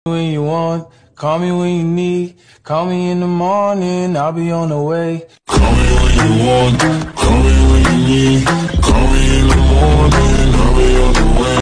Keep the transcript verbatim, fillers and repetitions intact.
When you want, call me when you need. Call me in the morning, I'll be on the way. Call me when you want, call me when you need.